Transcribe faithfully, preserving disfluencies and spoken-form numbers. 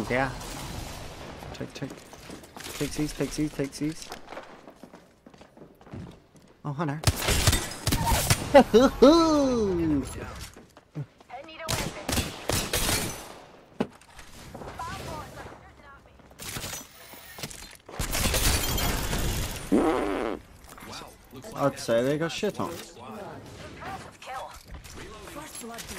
there. Take, take. Pixies, pixies, pixies. Oh, Hunter. I'd say they got shit on.